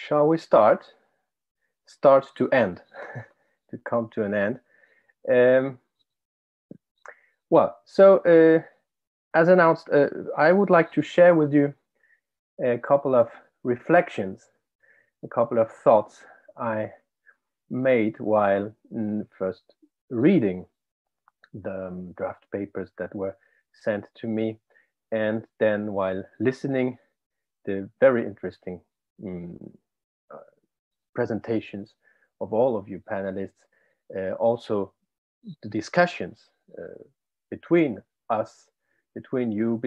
shall we start? Start to end, to come to an end. As announced, I would like to share with you a couple of reflections, a couple of thoughts I made while first reading the draft papers that were sent to me, and then while listening the very interesting presentations of all of you panelists, also the discussions between us, between you,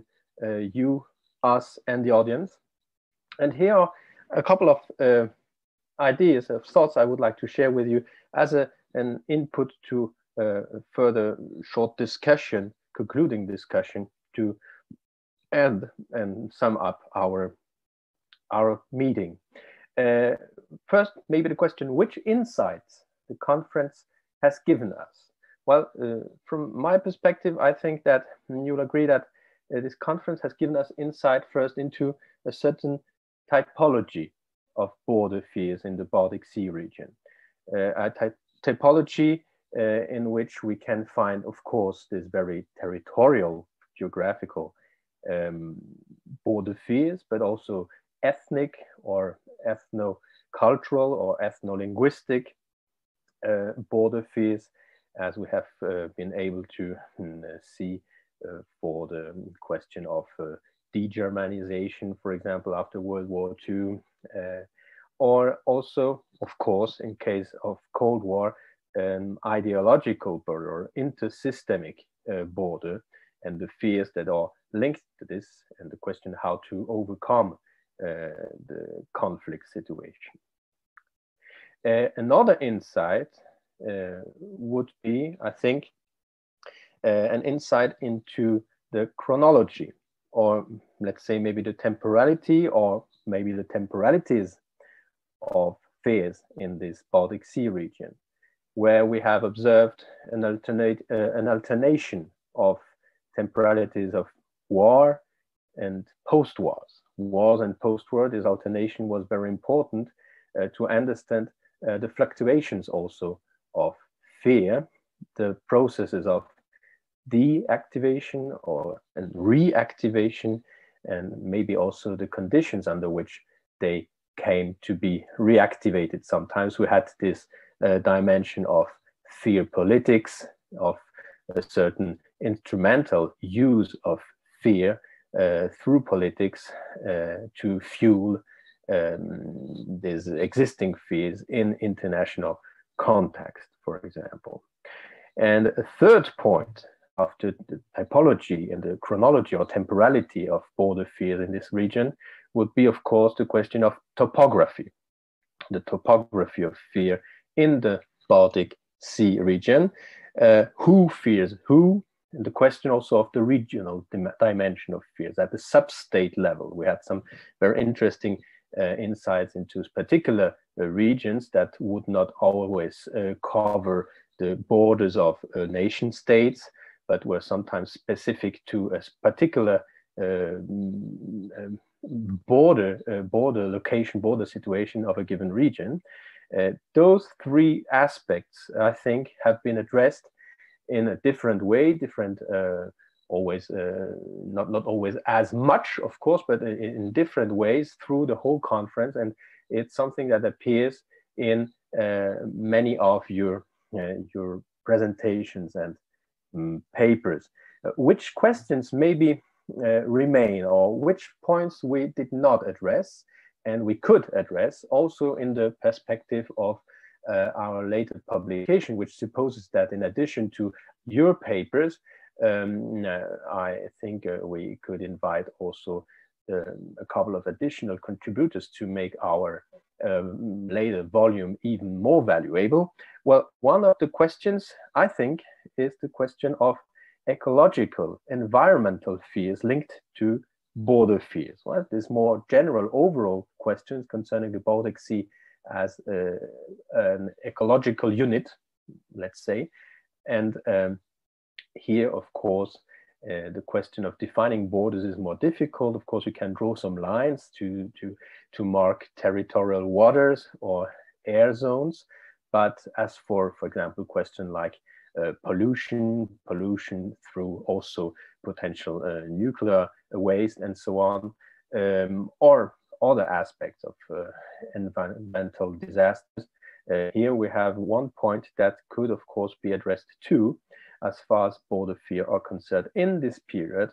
us, and the audience. And here are a couple of ideas, of thoughts I would like to share with you as an input to further short discussion, concluding discussion, to end and sum up our meeting. First, maybe the question, which insights the conference has given us? Well, from my perspective, I think that you'll agree that this conference has given us insight first into a certain typology of border fears in the Baltic Sea region. A typology in which we can find, of course, this very territorial, geographical border fears, but also ethnic or ethno-cultural or ethno-linguistic border fears, as we have been able to see for the question of de-Germanization, for example, after World War II, or also, of course, in case of Cold War, ideological border or intersystemic border, and the fears that are linked to this, and the question how to overcome the conflict situation. Another insight would be, I think, an insight into the chronology, or let's say maybe the temporality, or maybe the temporalities of fears in this Baltic Sea region, where we have observed an alternation of temporalities of war and post-wars. Wars and post-war, this alternation was very important to understand the fluctuations also of fear, the processes of deactivation and reactivation, and maybe also the conditions under which they came to be reactivated. Sometimes we had this dimension of fear politics, of a certain instrumental use of fear through politics to fuel these existing fears in international context, for example. And a third point after the typology and the chronology or temporality of border fears in this region would be, of course, the question of topography, the topography of fear in the Baltic Sea region. Who fears who? And the question also of the regional dimension of fears at the sub-state level. We had some very interesting insights into particular regions that would not always cover the borders of nation states, but were sometimes specific to a particular border situation of a given region. Those three aspects, I think, have been addressed in a different way, not always as much, of course, but in different ways through the whole conference. And it's something that appears in many of your presentations and papers. Which questions maybe remain, or which points we did not address and we could address also in the perspective of our later publication, which supposes that in addition to your papers, I think we could invite also a couple of additional contributors to make our later volume even more valuable. Well, one of the questions, I think, is the question of ecological, environmental fears linked to border fears. Well, there's more general overall questions concerning the Baltic Sea as an ecological unit, let's say. And here, of course, The question of defining borders is more difficult. Of course, you can draw some lines to mark territorial waters or air zones. But as for example, question like pollution through also potential nuclear waste and so on, or other aspects of environmental disasters, here we have one point that could, of course, be addressed too, as far as border fear are concerned in this period.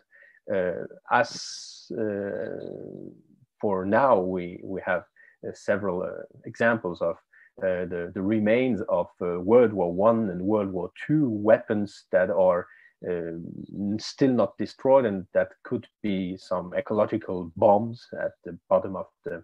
For now, we have several examples of the remains of World War I and World War II weapons that are still not destroyed, and that could be some ecological bombs at the bottom of the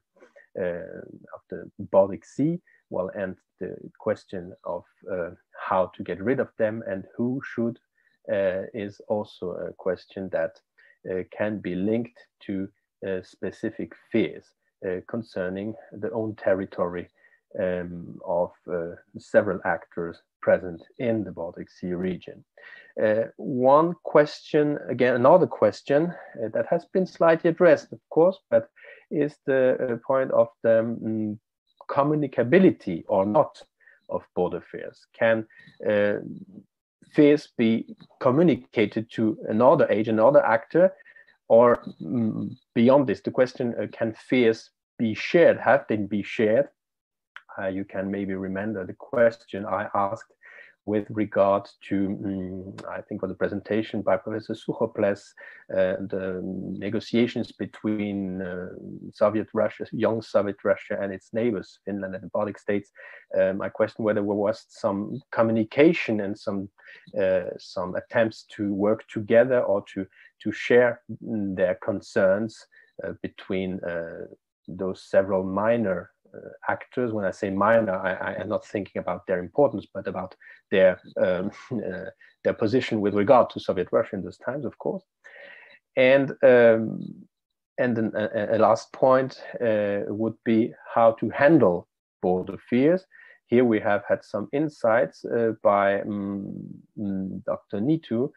Baltic Sea. Well, and the question of how to get rid of them and who should is also a question that can be linked to specific fears concerning the own territory of several actors present in the Baltic Sea region. One question, again, another question that has been slightly addressed, of course, but is the point of the communicability or not of border fears. Can fears be communicated to another agent, another actor, or beyond this, the question, can fears be shared? Have they been shared? You can maybe remember the question I asked with regard to, I think, for the presentation by Professor Suchoples, the negotiations between Soviet Russia, young Soviet Russia, and its neighbors, Finland and the Baltic states. I questioned whether there was some communication and some attempts to work together or to share their concerns between those several minor actors. When I say minor, I am not thinking about their importance, but about their position with regard to Soviet Russia in those times, of course. And then a last point would be how to handle border fears. Here we have had some insights by Dr. Nitu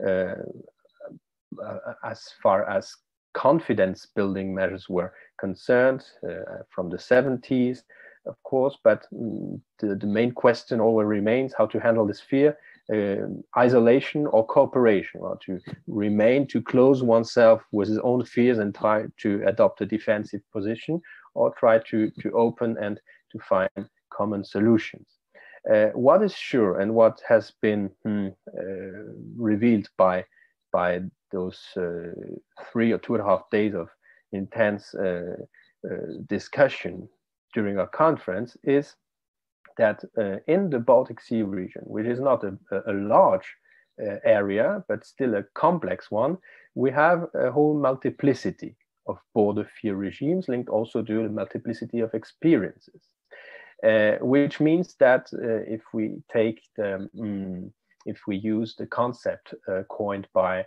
as far as confidence building measures were concerned from the 70s, of course, but the main question always remains how to handle this fear, isolation or cooperation, or to close oneself with his own fears and try to adopt a defensive position, or try to open and to find common solutions. What is sure and what has been revealed by those 3 or 2.5 days of intense discussion during our conference is that in the Baltic Sea region, which is not a large area, but still a complex one, we have a whole multiplicity of border fear regimes linked also to the multiplicity of experiences, which means that if we take if we use the concept coined by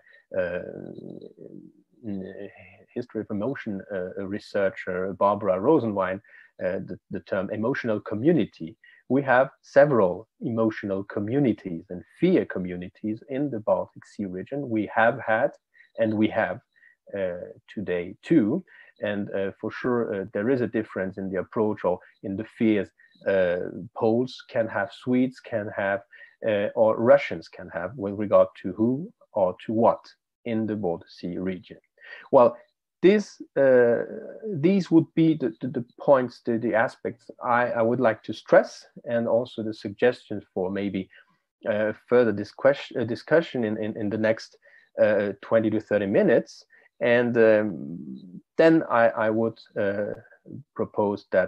history of emotion researcher Barbara Rosenwein, the term emotional community, we have several emotional communities and fear communities in the Baltic Sea region. We have had, and we have today too. And for sure, there is a difference in the approach or in the fears Poles can have, Swedes can have, or Russians can have with regard to who or to what in the Baltic Sea region. Well, these would be the points, the aspects I would like to stress, and also the suggestions for maybe further discussion in the next 20 to 30 minutes. And then I would propose that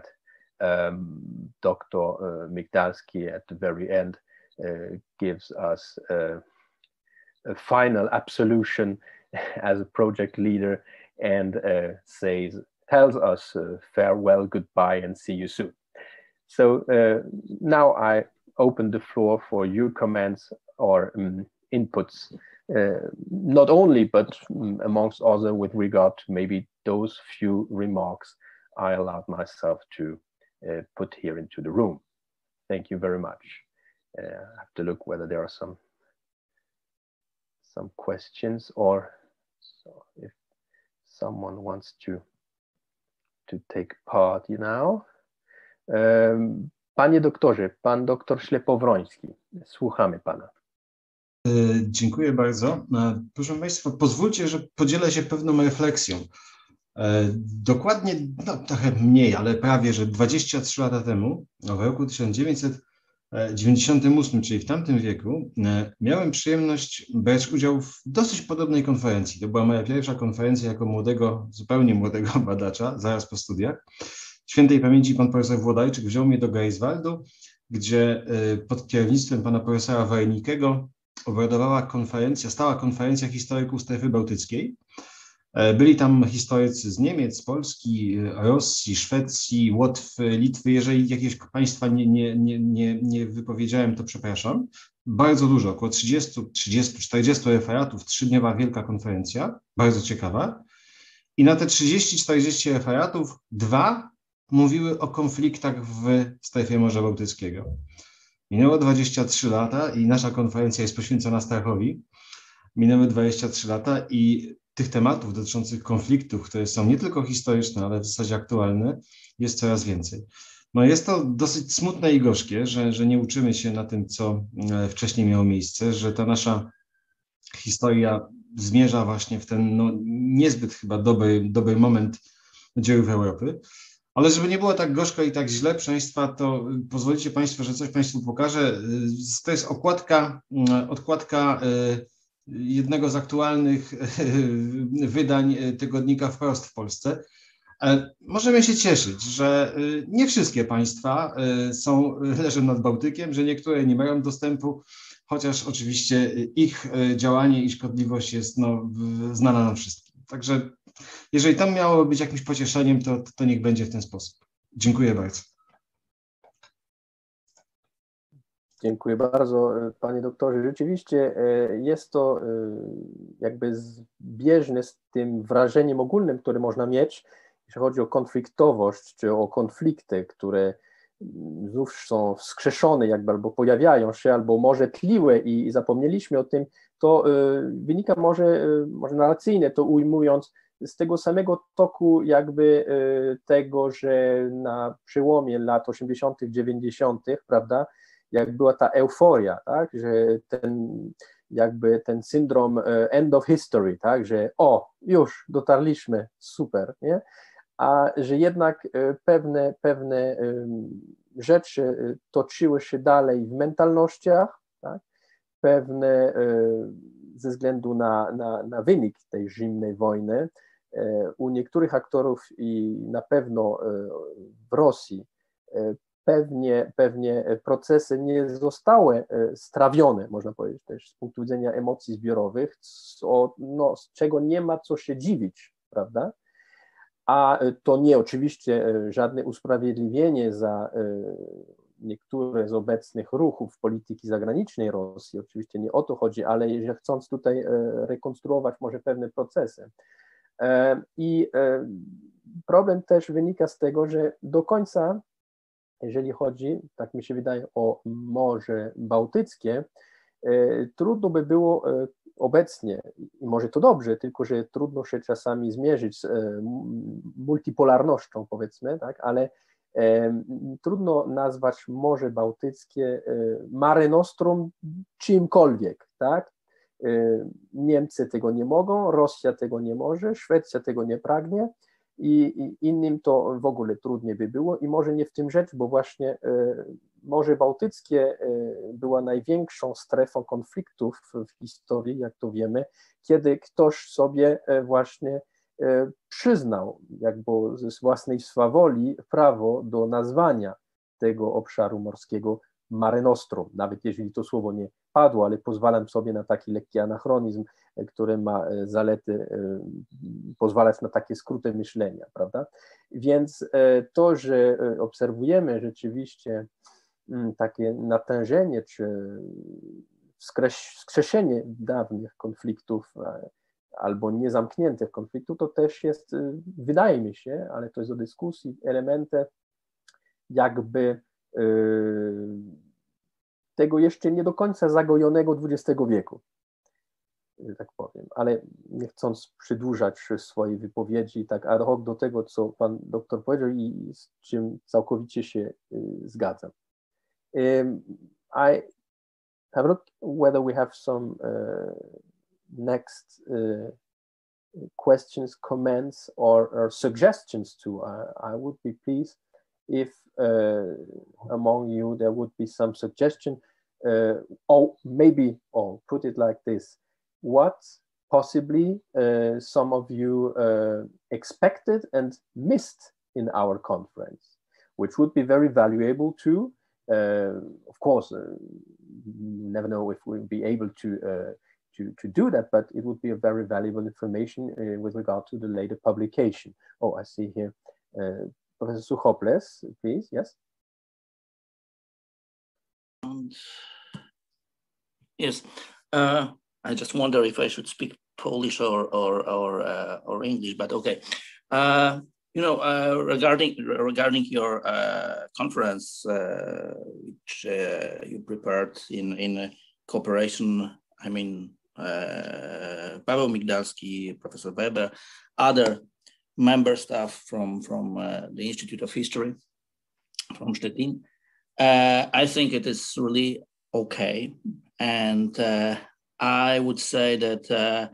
Dr. Migdalski at the very end gives us a final absolution as a project leader and tells us farewell, goodbye, and see you soon. So now I open the floor for your comments or inputs, not only, but amongst other with regard to maybe those few remarks I allowed myself to put here into the room. Thank you very much. I have to look whether there are some some questions, or so if someone wants to take part now. Panie doktorze, pan doktor Ślepowroński, słuchamy pana. Dziękuję bardzo. Proszę Państwa, pozwólcie, że podzielę się pewną refleksją. Dokładnie, no trochę mniej, ale prawie, że 23 lata temu, w roku 1998, czyli w tamtym wieku, miałem przyjemność brać udział w dosyć podobnej konferencji. To była moja pierwsza konferencja jako młodego, zupełnie młodego badacza, zaraz po studiach. Świętej pamięci pan profesor Włodajczyk wziął mnie do Greifswaldu, gdzie pod kierownictwem pana profesora Warejnikiego obradowała konferencja, stała konferencja historyków strefy bałtyckiej. Byli tam historycy z Niemiec, Polski, Rosji, Szwecji, Łotwy, Litwy. Jeżeli jakiegoś państwa nie wypowiedziałem, to przepraszam. Bardzo dużo, około 40 referatów, 3-dniowa wielka konferencja, bardzo ciekawa. I na te 30-40 referatów 2 mówiły o konfliktach w strefie Morza Bałtyckiego. Minęło 23 lata i nasza konferencja jest poświęcona strachowi. Minęły 23 lata i tych tematów dotyczących konfliktów, które są nie tylko historyczne, ale w zasadzie aktualne, jest coraz więcej. No jest to dosyć smutne i gorzkie, że nie uczymy się na tym, co wcześniej miało miejsce, że ta nasza historia zmierza właśnie w ten no, niezbyt chyba dobry moment dziejów Europy. Ale żeby nie było tak gorzko i tak źle, proszę Państwa, to pozwolicie Państwo, że coś Państwu pokażę. To jest okładka jednego z aktualnych wydań tygodnika Wprost w Polsce. Możemy się cieszyć, że nie wszystkie państwa leżą nad Bałtykiem, że niektóre nie mają dostępu, chociaż oczywiście ich działanie i szkodliwość jest no, znana nam wszystkim. Także jeżeli tam miało być jakimś pocieszeniem, to niech będzie w ten sposób. Dziękuję bardzo. Dziękuję bardzo, panie doktorze. Rzeczywiście jest to jakby zbieżne z tym wrażeniem ogólnym, które można mieć, jeśli chodzi o konfliktowość, czy o konflikty, które znów są wskrzeszone jakby, albo pojawiają się, albo może tliły i zapomnieliśmy o tym, to wynika może narracyjnie to ujmując, z tego samego toku jakby tego, że na przełomie lat 80., 90., prawda, jak była ta euforia, tak, że ten syndrom end of history, tak, że już dotarliśmy, super, nie? A że jednak pewne rzeczy toczyły się dalej w mentalnościach, tak, pewne ze względu na wynik tej zimnej wojny u niektórych aktorów i na pewno w Rosji pewnie procesy nie zostały strawione, można powiedzieć też z punktu widzenia emocji zbiorowych, z czego nie ma co się dziwić, prawda? A to nie oczywiście żadne usprawiedliwienie za niektóre z obecnych ruchów polityki zagranicznej Rosji, oczywiście nie o to chodzi, ale chcąc tutaj rekonstruować może pewne procesy. I problem też wynika z tego, że do końca, jeżeli chodzi, tak mi się wydaje, o Morze Bałtyckie, trudno by było obecnie, i może to dobrze, tylko że trudno się czasami zmierzyć z multipolarnością, powiedzmy, tak, ale trudno nazwać Morze Bałtyckie Mare Nostrum czymkolwiek, tak? Niemcy tego nie mogą, Rosja tego nie może, Szwecja tego nie pragnie i innym to w ogóle trudniej by było i może nie w tym rzecz, bo właśnie Morze Bałtyckie była największą strefą konfliktów w historii, jak to wiemy, kiedy ktoś sobie właśnie przyznał jakby ze własnej swawoli prawo do nazwania tego obszaru morskiego Mare Nostrum, nawet jeżeli to słowo nie padło, ale pozwalam sobie na taki lekki anachronizm, który ma zalety pozwalać na takie skróty myślenia, prawda? Więc to, że obserwujemy rzeczywiście takie natężenie czy wskrzeszenie dawnych konfliktów albo niezamkniętych konfliktów, to też jest, wydaje mi się, ale to jest do dyskusji, elementem jakby tego jeszcze nie do końca zagojonego XX wieku. tak powiem. Ale nie chcąc przedłużać swojej wypowiedzi tak ad hoc do tego, co pan doktor powiedział i z czym całkowicie się zgadzam. I have a look whether we have some next questions, comments, or suggestions too. I would be pleased if among you there would be some suggestion, or maybe, or put it like this, what possibly some of you expected and missed in our conference, which would be very valuable too. Of course, you never know if we'll be able to do that, but it would be a very valuable information with regard to the later publication. Oh, I see here, Professor Suchoples, please, yes. Yes, I just wonder if I should speak Polish or English, but okay. You know, regarding your conference, which you prepared in cooperation, I mean, Paweł Migdalski, Professor Weber, other member staff from the Institute of History from Szczecin. I think it is really okay, and I would say that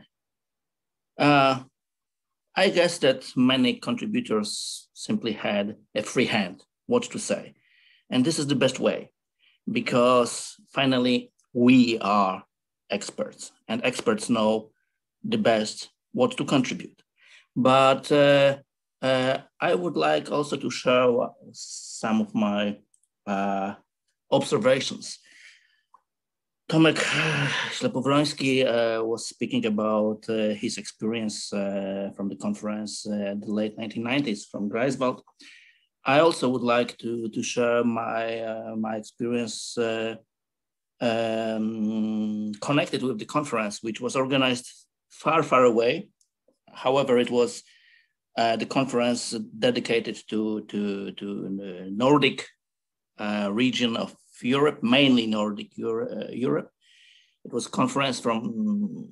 I guess that many contributors simply had a free hand what to say, and this is the best way, because finally we are experts, and experts know the best what to contribute. But I would like also to share some of my observations. Tomek Ślepowroński was speaking about his experience from the conference in the late 1990s from Greifswald. I also would like to share my experience connected with the conference, which was organized far, far away. However, it was the conference dedicated to the Nordic region of Europe, mainly Nordic Europe. It was a conference from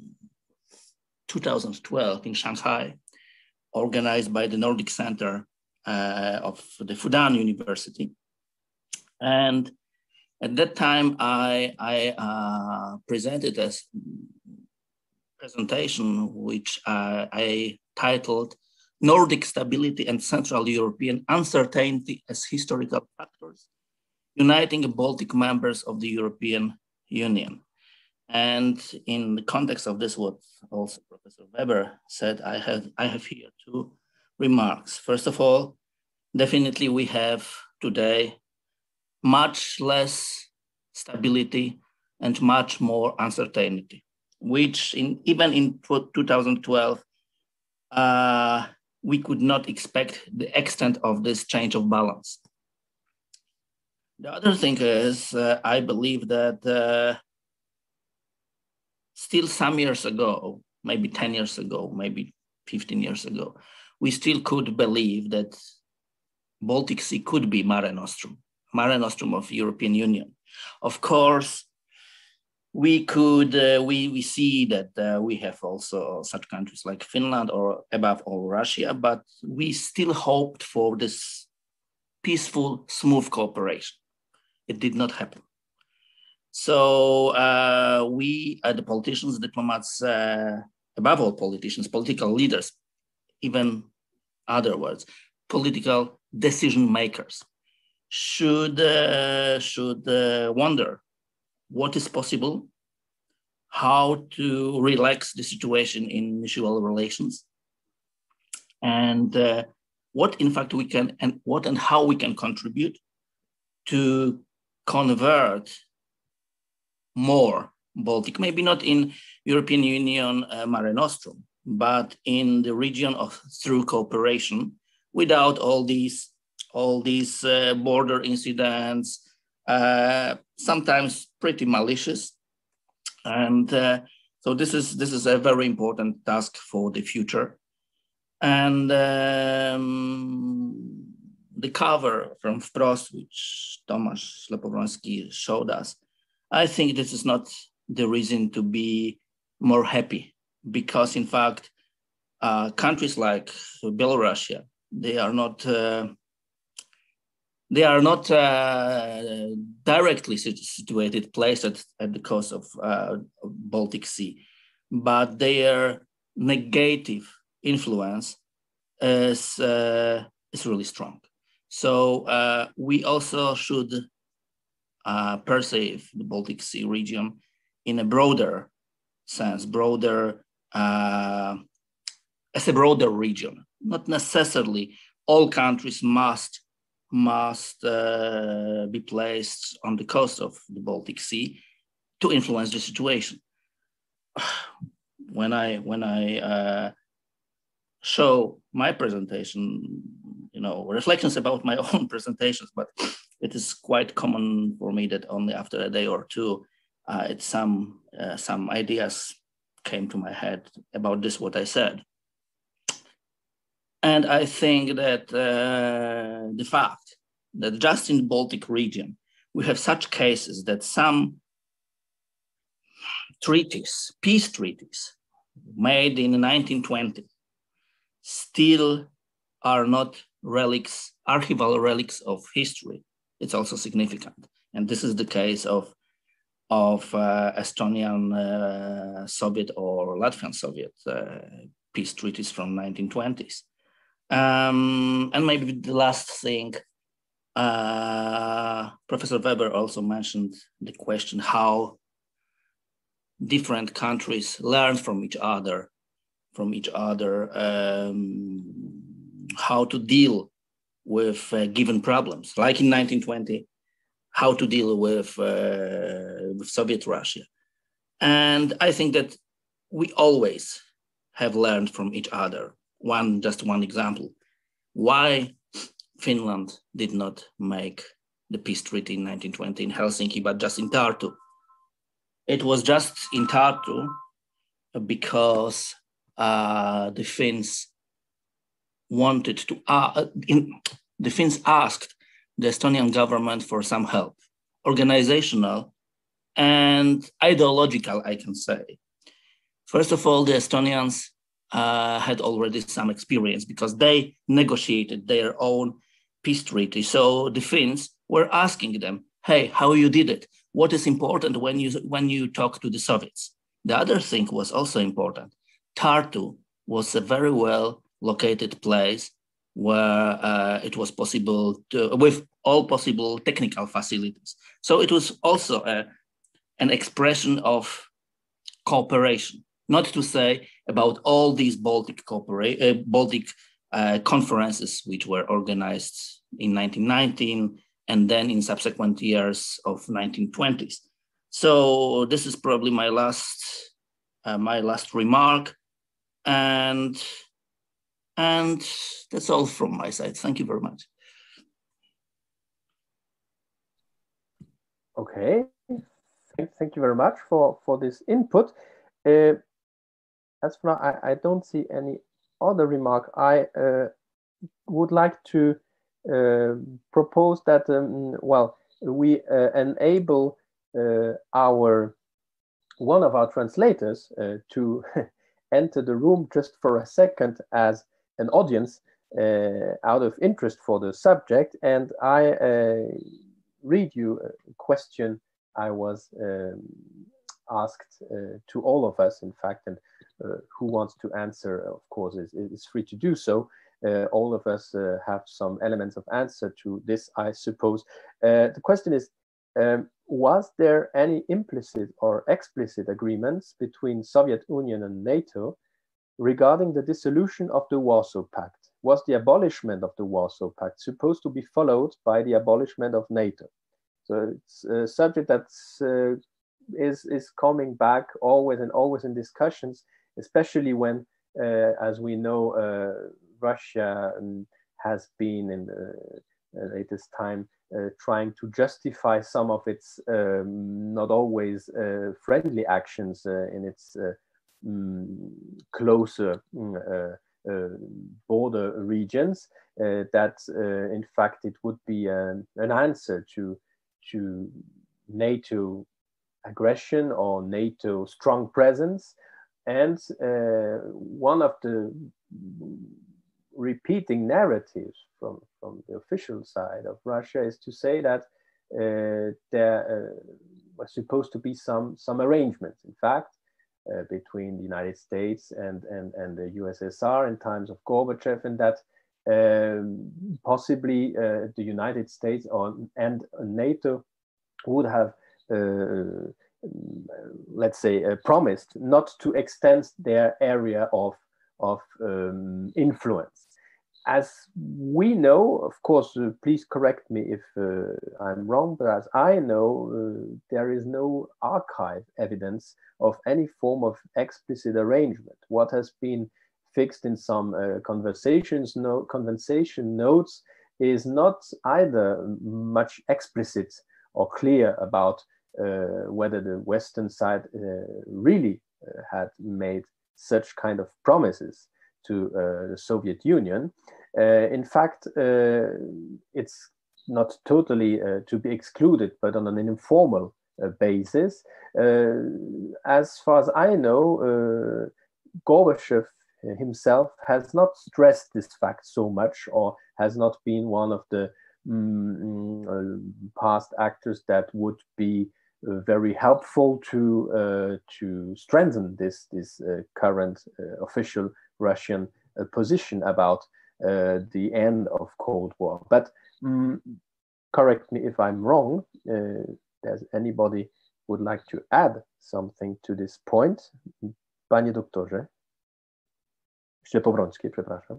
2012 in Shanghai, organized by the Nordic Center of the Fudan University. And at that time, I presented a presentation which I titled Nordic Stability and Central European Uncertainty as Historical Factors Uniting the Baltic Members of the European Union. And in the context of this, what also Professor Weber said, I have here two remarks. First of all, definitely we have today much less stability and much more uncertainty, which even in 2012, we could not expect the extent of this change of balance. The other thing is, I believe that still some years ago, maybe 10 years ago, maybe 15 years ago, we still could believe that Baltic Sea could be Mare Nostrum of European Union. Of course, we could, we see that we have also such countries like Finland or above all Russia, but we still hoped for this peaceful, smooth cooperation. It did not happen. So we, the politicians, diplomats, above all politicians, political leaders, even other words, political decision makers, should wonder what is possible, how to relax the situation in mutual relations, and what in fact we can, and what and how we can contribute to convert more Baltic, maybe not in European Union Mare Nostrum, but in the region of through cooperation, without all these border incidents, sometimes pretty malicious. And so this is a very important task for the future. And the cover from Wprost, which Tomasz Ślepowroński showed us, I think this is not the reason to be more happy, because in fact, countries like Belarus, they are not directly situated, placed at the coast of Baltic Sea, but their negative influence is really strong. So we also should perceive the Baltic Sea region in a broader sense, as a broader region. Not necessarily all countries must be placed on the coast of the Baltic Sea to influence the situation. When I show my presentation, reflections about my own presentations, but it is quite common for me that only after a day or two, some ideas came to my head about this, what I said. And I think that the fact that just in the Baltic region, we have such cases that some treaties, peace treaties made in the 1920s, still are not relics, archival relics of history. It's also significant. And this is the case of Estonian Soviet or Latvian Soviet peace treaties from 1920s. And maybe the last thing, Professor Weber also mentioned the question how different countries learn from each other, how to deal with given problems, like in 1920, how to deal with Soviet Russia. And I think that we always have learned from each other. Just one example, why Finland did not make the peace treaty in 1920 in Helsinki, but just in Tartu. It was just in Tartu because the Finns the Finns asked the Estonian government for some help, organizational and ideological, I can say. First of all, the Estonians had already some experience because they negotiated their own peace treaty. So the Finns were asking them, hey, how you did it? What is important when you talk to the Soviets? The other thing was also important. Tartu was a very well located place where it was possible to, with all possible technical facilities. So it was also an expression of cooperation. Not to say about all these Baltic conferences which were organized in 1919 and then in subsequent years of 1920s. So this is probably my last remark, and that's all from my side. Thank you very much. Okay, thank you very much for this input. As for now, I don't see any other remark. I would like to propose that, we enable one of our translators to enter the room just for a second as an audience out of interest for the subject. And I read you a question I was asked to all of us, in fact, and who wants to answer, of course, is free to do so. All of us have some elements of answer to this, I suppose. The question is, was there any implicit or explicit agreements between Soviet Union and NATO regarding the dissolution of the Warsaw Pact? Was the abolishment of the Warsaw Pact supposed to be followed by the abolishment of NATO? So it's a subject that is coming back always and always in discussions, especially when, as we know, Russia has been in the latest time trying to justify some of its not always friendly actions in its closer border regions, that in fact it would be an answer to NATO aggression or NATO strong presence, And one of the repeating narratives from the official side of Russia is to say that there was supposed to be some arrangements, in fact, between the United States and the USSR in times of Gorbachev, and that possibly the United States and NATO would have, let's say, promised not to extend their area of influence. As we know, of course, please correct me if I'm wrong, but as I know, there is no archive evidence of any form of explicit arrangement. What has been fixed in some conversation notes is not either much explicit or clear about whether the Western side really had made such kind of promises to the Soviet Union. In fact, it's not totally to be excluded, but on an informal basis. As far as I know, Gorbachev himself has not stressed this fact so much, or has not been one of the past actors that would be very helpful to strengthen this current official Russian position about the end of Cold War. But correct me if I'm wrong. Does anybody would like to add something to this point? Panie doktorze. Powrońskie, przepraszam.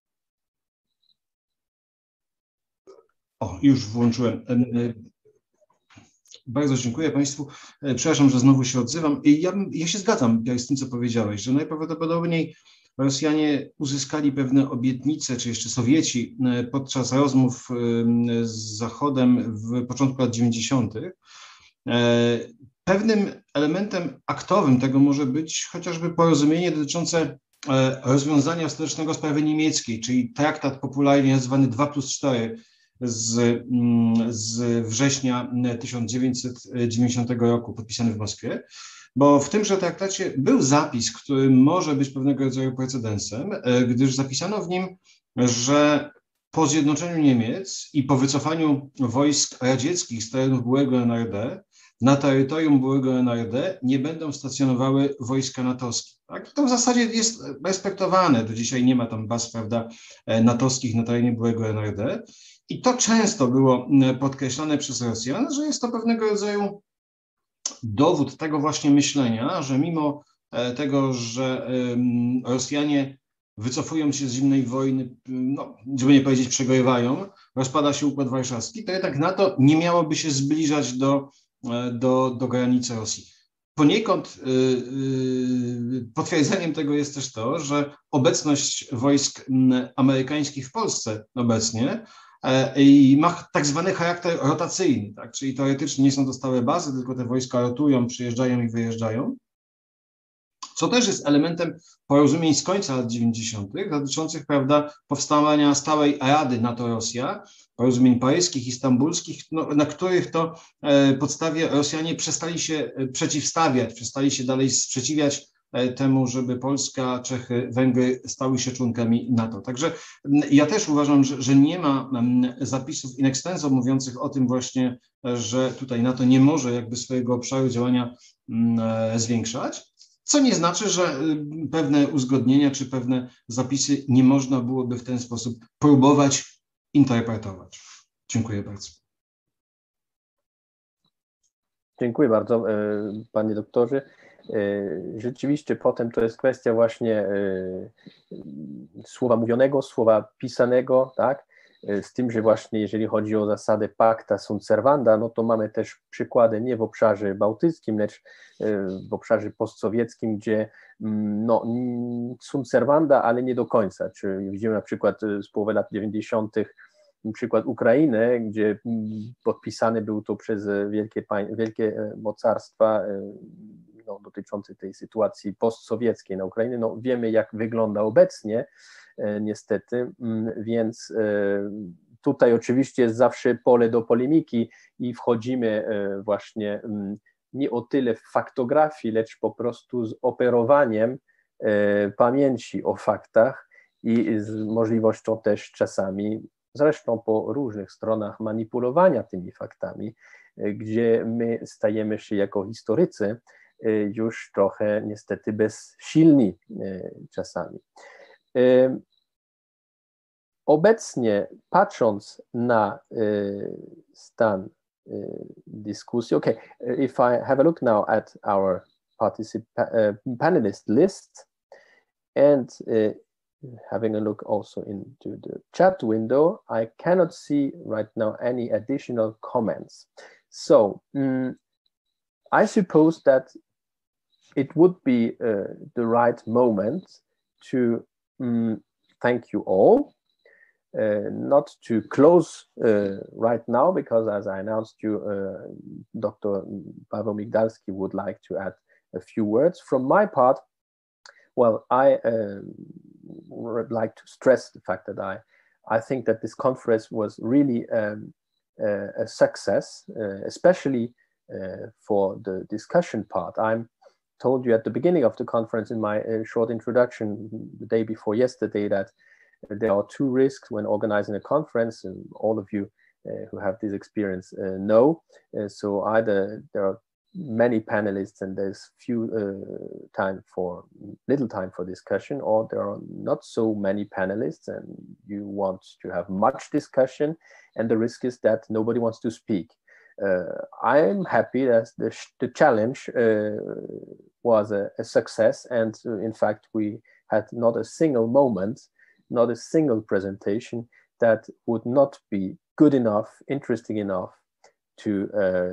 O, już włączyłem. Bardzo dziękuję Państwu. Przepraszam, że znowu się odzywam. Ja się zgadzam z tym, co powiedziałeś, że najprawdopodobniej Rosjanie uzyskali pewne obietnice, czy jeszcze Sowieci podczas rozmów z Zachodem w początku lat 90. Pewnym elementem aktowym tego może być chociażby porozumienie dotyczące rozwiązania ostatecznego sprawy niemieckiej, czyli traktat popularnie nazywany 2+4 z września 1990 roku, podpisany w Moskwie, bo w tymże traktacie był zapis, który może być pewnego rodzaju precedensem, gdyż zapisano w nim, że po zjednoczeniu Niemiec i po wycofaniu wojsk radzieckich z terenów byłego NRD, na terytorium byłego NRD nie będą stacjonowały wojska natowskie. Tak? To w zasadzie jest respektowane. Do dzisiaj nie ma tam baz, prawda, natowskich na terenie byłego NRD. I to często było podkreślane przez Rosjan, że jest to pewnego rodzaju dowód tego właśnie myślenia, że mimo tego, że Rosjanie wycofują się z zimnej wojny, no, żeby nie powiedzieć przegrywają, rozpada się Układ Warszawski, to jednak NATO nie miałoby się zbliżać do granicy Rosji. Poniekąd potwierdzeniem tego jest też to, że obecność wojsk amerykańskich w Polsce obecnie i ma tak zwany charakter rotacyjny, tak? Czyli teoretycznie nie są to stałe bazy, tylko te wojska rotują, przyjeżdżają i wyjeżdżają, co też jest elementem porozumień z końca lat 90. dotyczących, prawda, powstawania stałej Rady NATO-Rosja, porozumień paryskich i stambulskich, no, na których to podstawie Rosjanie przestali się przeciwstawiać, przestali się dalej sprzeciwiać temu, żeby Polska, Czechy, Węgry stały się członkami NATO. Także ja też uważam, że nie ma zapisów in extenso mówiących o tym właśnie, że tutaj NATO nie może jakby swojego obszaru działania zwiększać, co nie znaczy, że pewne uzgodnienia czy pewne zapisy nie można byłoby w ten sposób próbować interpretować. Dziękuję bardzo. Dziękuję bardzo, panie doktorze. Rzeczywiście potem to jest kwestia właśnie słowa mówionego, słowa pisanego, tak? Z tym, że właśnie jeżeli chodzi o zasadę pacta sunt servanda, no to mamy też przykłady nie w obszarze bałtyckim, lecz w obszarze postsowieckim, gdzie no, sunt servanda, ale nie do końca. Czy widzimy na przykład z połowy lat 90. przykład Ukrainy, gdzie podpisany był to przez wielkie mocarstwa no, dotyczący tej sytuacji postsowieckiej na Ukrainie. No, wiemy, jak wygląda obecnie, niestety, więc tutaj oczywiście jest zawsze pole do polemiki i wchodzimy właśnie nie o tyle faktografii, lecz po prostu z operowaniem pamięci o faktach i z możliwością też czasami, zresztą po różnych stronach, manipulowania tymi faktami, gdzie my stajemy się jako historycy już trochę niestety bezsilni czasami. Obecnie, patrząc na stan dyskusji, okay, if I have a look now at our panelist list and having a look also into the chat window, I cannot see right now any additional comments. So I suppose that it would be the right moment to thank you all. Not to close right now, because as I announced you, Dr. Paweł Migdalski would like to add a few words. From my part, well, I would like to stress the fact that I think that this conference was really a success, especially for the discussion part. I told you at the beginning of the conference in my short introduction the day before yesterday that there are two risks when organizing a conference, and all of you who have this experience know. So either there are many panelists and there's little time for discussion, or there are not so many panelists and you want to have much discussion, and the risk is that nobody wants to speak. I'm happy that the challenge was a success, and in fact we had not a single moment, not a single presentation that would not be good enough, interesting enough to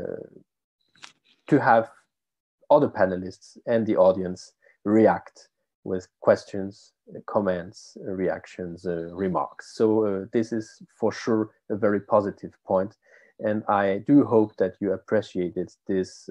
have other panelists and the audience react with questions, comments, reactions, remarks. So this is for sure a very positive point, and I do hope that you appreciated this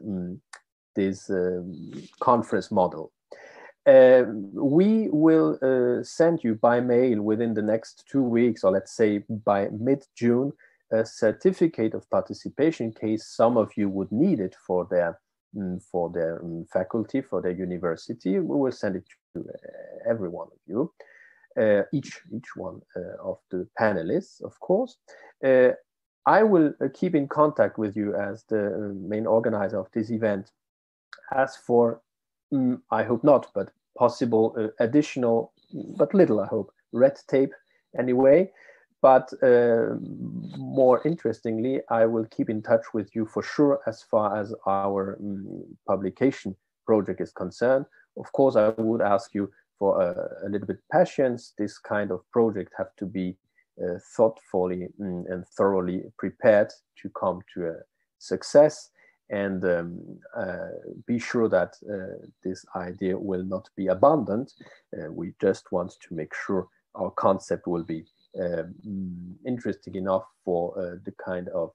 conference model. We will send you by mail within the next 2 weeks, or let's say by mid-June, a certificate of participation in case some of you would need it for their faculty, for their university. We will send it to every one of you, each one of the panelists, of course. I will keep in contact with you as the main organizer of this event. As for I hope not, but possible additional, but little, I hope, red tape anyway. But more interestingly, I will keep in touch with you for sure as far as our publication project is concerned. Of course, I would ask you for a little bit patience. This kind of project have to be thoughtfully and thoroughly prepared to come to a success. And be sure that this idea will not be abandoned. We just want to make sure our concept will be interesting enough for the kind of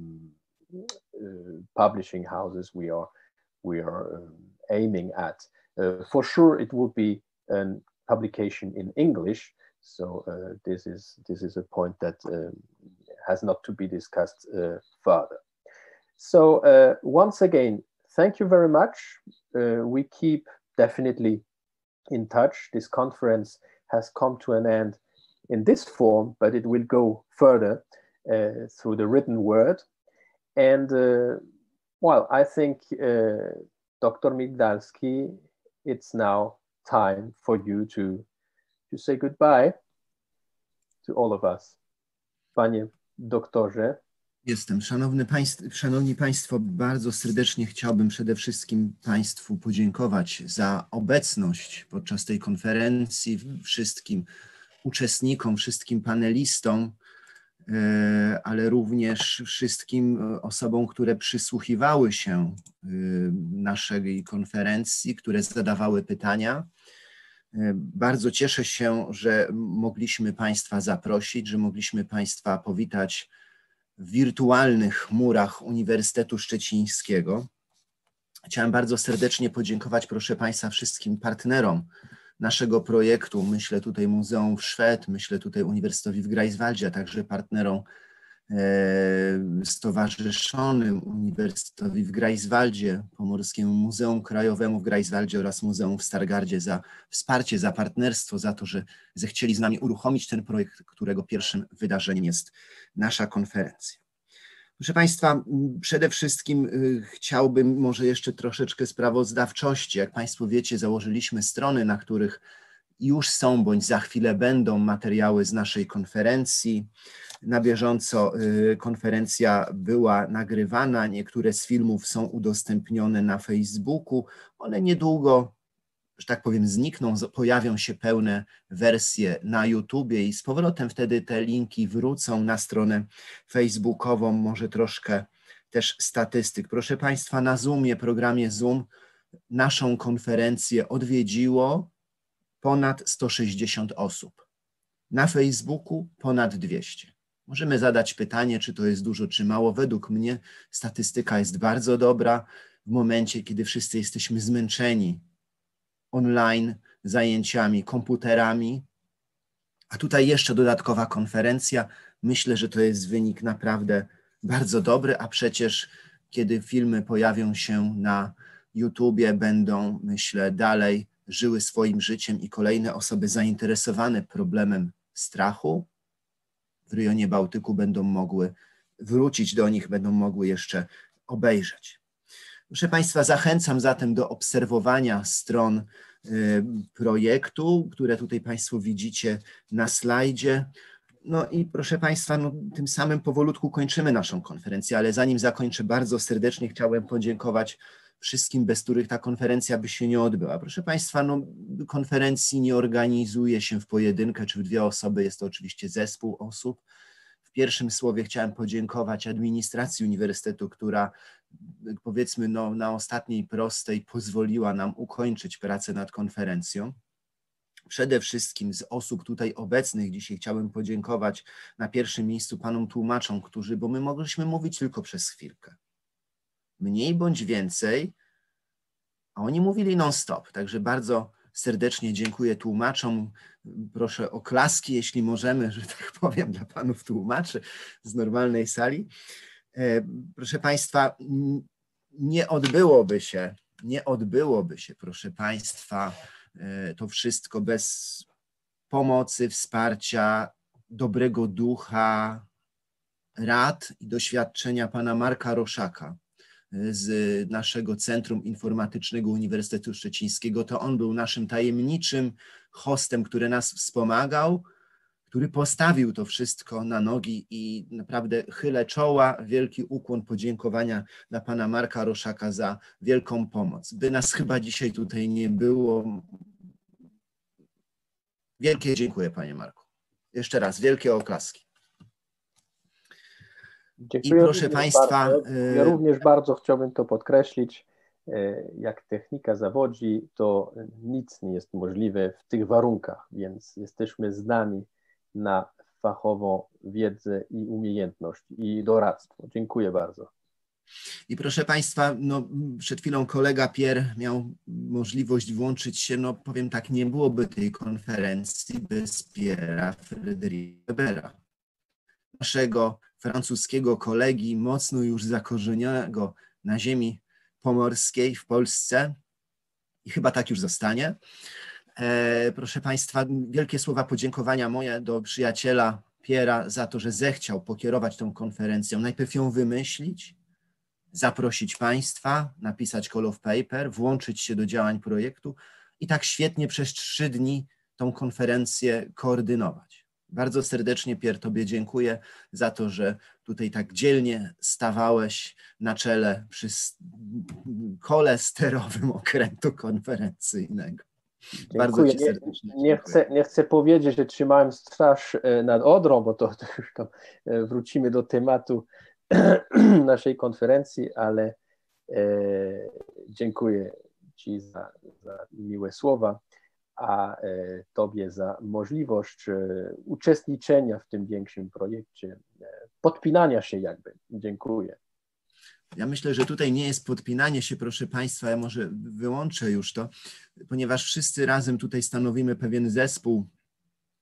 publishing houses we are aiming at. For sure, it will be a publication in English. So this is a point that has not to be discussed further. So once again, thank you very much. We keep definitely in touch. This conference has come to an end in this form, but it will go further through the written word. And well, I think Dr. Migdalski, it's now time for you to say goodbye to all of us. Panie doktorze. Jestem. Szanowni Państwo, bardzo serdecznie chciałbym przede wszystkim Państwu podziękować za obecność podczas tej konferencji, wszystkim uczestnikom, wszystkim panelistom, ale również wszystkim osobom, które przysłuchiwały się naszej konferencji, które zadawały pytania. Bardzo cieszę się, że mogliśmy Państwa zaprosić, że mogliśmy Państwa powitać w wirtualnych murach Uniwersytetu Szczecińskiego. Chciałem bardzo serdecznie podziękować, proszę Państwa, wszystkim partnerom naszego projektu. Myślę tutaj Muzeum Szwed, myślę tutaj Uniwersytetowi w Greifswaldzie, a także partnerom Stowarzyszonym Uniwersytetowi w Greifswaldzie, Pomorskiemu Muzeum Krajowemu w Greifswaldzie oraz Muzeum w Stargardzie za wsparcie, za partnerstwo, za to, że zechcieli z nami uruchomić ten projekt, którego pierwszym wydarzeniem jest nasza konferencja. Proszę Państwa, przede wszystkim chciałbym może jeszcze troszeczkę sprawozdawczości. Jak Państwo wiecie, założyliśmy strony, na których już są bądź za chwilę będą materiały z naszej konferencji. Na bieżąco konferencja była nagrywana, niektóre z filmów są udostępnione na Facebooku. One niedługo, że tak powiem, znikną, pojawią się pełne wersje na YouTubie i z powrotem wtedy te linki wrócą na stronę facebookową, może troszkę też statystyk. Proszę Państwa, na Zoomie, programie Zoom, naszą konferencję odwiedziło ponad 160 osób. Na Facebooku ponad 200. Możemy zadać pytanie, czy to jest dużo, czy mało. Według mnie statystyka jest bardzo dobra w momencie, kiedy wszyscy jesteśmy zmęczeni online zajęciami, komputerami, a tutaj jeszcze dodatkowa konferencja. Myślę, że to jest wynik naprawdę bardzo dobry, a przecież kiedy filmy pojawią się na YouTubie, będą, myślę, dalej żyły swoim życiem i kolejne osoby zainteresowane problemem strachu w rejonie Bałtyku będą mogły wrócić do nich, będą mogły jeszcze obejrzeć. Proszę Państwa, zachęcam zatem do obserwowania stron projektu, które tutaj Państwo widzicie na slajdzie. No i proszę Państwa, no, tym samym powolutku kończymy naszą konferencję, ale zanim zakończę, bardzo serdecznie chciałem podziękować wszystkim, bez których ta konferencja by się nie odbyła. Proszę Państwa, no, konferencji nie organizuje się w pojedynkę czy w dwie osoby, jest to oczywiście zespół osób. W pierwszym słowie chciałem podziękować administracji uniwersytetu, która, powiedzmy, no, na ostatniej prostej pozwoliła nam ukończyć pracę nad konferencją. Przede wszystkim z osób tutaj obecnych dzisiaj chciałem podziękować na pierwszym miejscu panom tłumaczom, którzy, bo my mogliśmy mówić tylko przez chwilkę. Mniej bądź więcej, a oni mówili non-stop. Także bardzo serdecznie dziękuję tłumaczom. Proszę o klaski, jeśli możemy, że tak powiem, dla panów tłumaczy z normalnej sali. Proszę Państwa, nie odbyłoby się, proszę Państwa, to wszystko bez pomocy, wsparcia, dobrego ducha, rad i doświadczenia pana Marka Roszaka z naszego Centrum Informatycznego Uniwersytetu Szczecińskiego. To on był naszym tajemniczym hostem, który nas wspomagał, który postawił to wszystko na nogi i naprawdę chylę czoła, wielki ukłon podziękowania dla pana Marka Roszaka za wielką pomoc. By nas chyba dzisiaj tutaj nie było. Wielkie dziękuję, panie Marku. Jeszcze raz, wielkie oklaski. Dziękuję. I proszę Państwa... Ja również bardzo chciałbym to podkreślić. Jak technika zawodzi, to nic nie jest możliwe w tych warunkach, więc jesteśmy zdani na fachową wiedzę i umiejętność i doradztwo. Dziękuję bardzo. I proszę Państwa, no, przed chwilą kolega Pierre miał możliwość włączyć się, no powiem tak, nie byłoby tej konferencji bez Pierre'a Frédérica Webera, naszego francuskiego kolegi, mocno już zakorzenionego na ziemi pomorskiej w Polsce i chyba tak już zostanie. Proszę Państwa, wielkie słowa podziękowania moje do przyjaciela Pierre'a za to, że zechciał pokierować tą konferencją, najpierw ją wymyślić, zaprosić Państwa, napisać call of paper, włączyć się do działań projektu i tak świetnie przez 3 dni tą konferencję koordynować. Bardzo serdecznie, Pierre, Tobie dziękuję za to, że tutaj tak dzielnie stawałeś na czele przy kole sterowym okrętu konferencyjnego. Dziękuję. Bardzo Ci serdecznie nie chcę powiedzieć, że trzymałem straż nad Odrą, bo to już tam wrócimy do tematu naszej konferencji, ale dziękuję Ci za miłe słowa, a Tobie za możliwość uczestniczenia w tym większym projekcie, podpinania się jakby. Dziękuję. Ja myślę, że tutaj nie jest podpinanie się, proszę Państwa, ja może wyłączę już to, ponieważ wszyscy razem tutaj stanowimy pewien zespół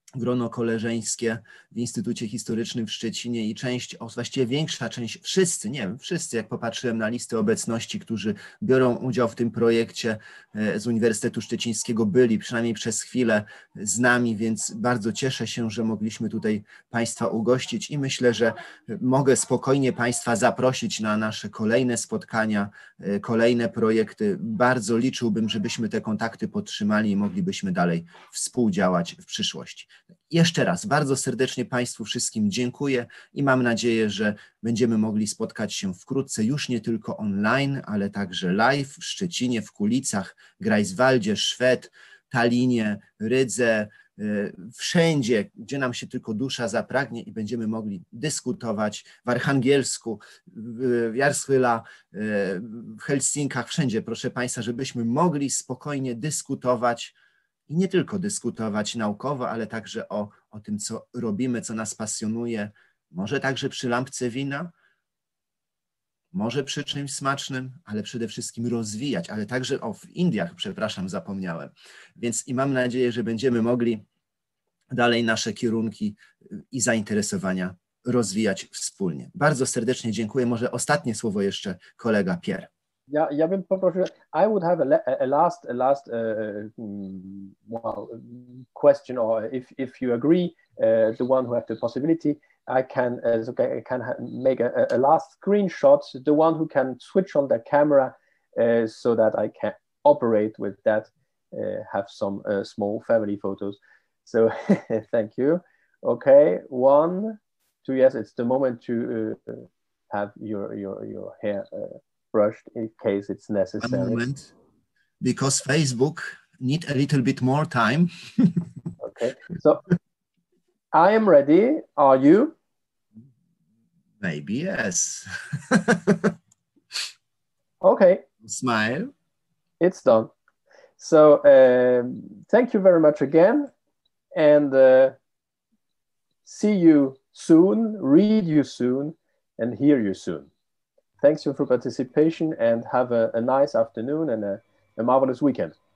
grono koleżeńskie w Instytucie Historycznym w Szczecinie i właściwie większa część, wszyscy, nie wiem, wszyscy, jak popatrzyłem na listę obecności, którzy biorą udział w tym projekcie z Uniwersytetu Szczecińskiego, byli przynajmniej przez chwilę z nami, więc bardzo cieszę się, że mogliśmy tutaj Państwa ugościć i myślę, że mogę spokojnie Państwa zaprosić na nasze kolejne spotkania, kolejne projekty. Bardzo liczyłbym, żebyśmy te kontakty podtrzymali i moglibyśmy dalej współdziałać w przyszłości. Jeszcze raz bardzo serdecznie Państwu wszystkim dziękuję i mam nadzieję, że będziemy mogli spotkać się wkrótce już nie tylko online, ale także live w Szczecinie, w Kulicach, Greifswaldzie, Szwed, Tallinie, Rydze, wszędzie, gdzie nam się tylko dusza zapragnie i będziemy mogli dyskutować w Archangelsku, w Jarskyla, w Helsinkach, wszędzie, proszę Państwa, żebyśmy mogli spokojnie dyskutować i nie tylko dyskutować naukowo, ale także o tym, co robimy, co nas pasjonuje, może także przy lampce wina, może przy czymś smacznym, ale przede wszystkim rozwijać, ale także w Indiach, przepraszam, zapomniałem. Więc i mam nadzieję, że będziemy mogli dalej nasze kierunki i zainteresowania rozwijać wspólnie. Bardzo serdecznie dziękuję. Może ostatnie słowo jeszcze kolega Pierre. Ja bym poprosił, I would have a last question, or if you agree, the one who have the possibility, I can make a last screenshot, the one who can switch on the camera so that I can operate with that, have some small family photos. So thank you. Okay, 1, 2, yes, it's the moment to have your hair brushed in case it's necessary. One moment, because Facebook need a little bit more time. Okay, so I am ready. Are you? Maybe yes. Okay. Smile. It's done. So thank you very much again, and see you soon, read you soon, and hear you soon. Thanks for participation, and have a nice afternoon and a marvelous weekend.